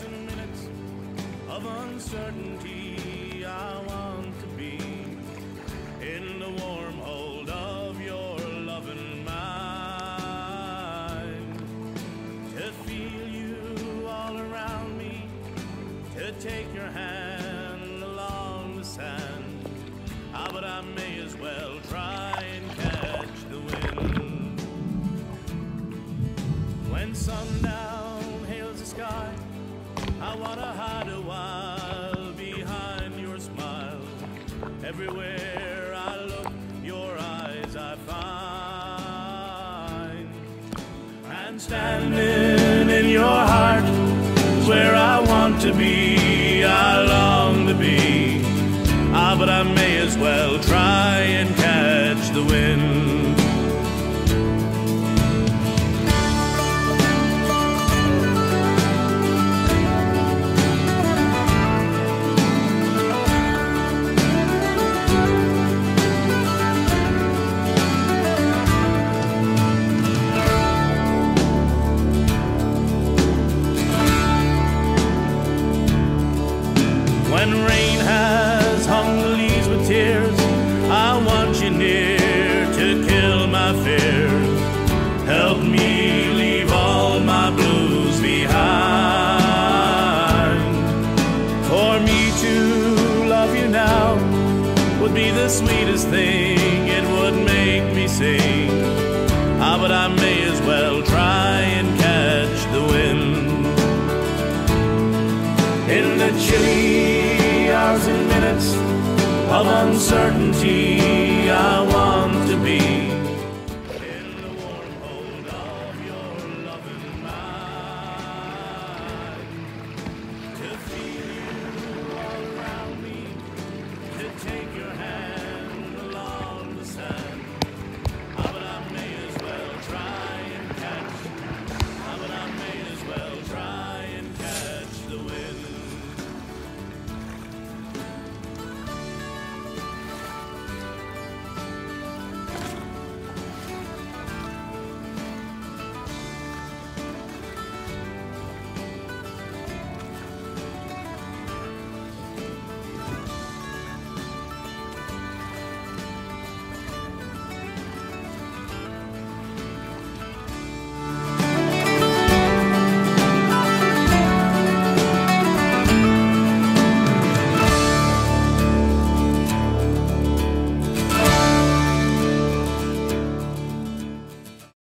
hours and minutes of uncertainty, I want to be in the warm hold of your loving mind, to feel you all around me, to take your hand along the sand. Ah, but I may as well try and catch the wind. When sundown hails the sky, I wanna hide a while behind your smile. Everywhere I look, your eyes I find. And standing in your heart is where I want to be, I long to be. Ah, but I may as well try and catch the wind. When rain has hung the leaves with tears, I want you near to kill my fears. Help me leave all my blues behind. For me to love you now would be the sweetest thing, it would make me sing. Ah, but I may as well try and catch the wind. In the chilly hours and minutes of uncertainty,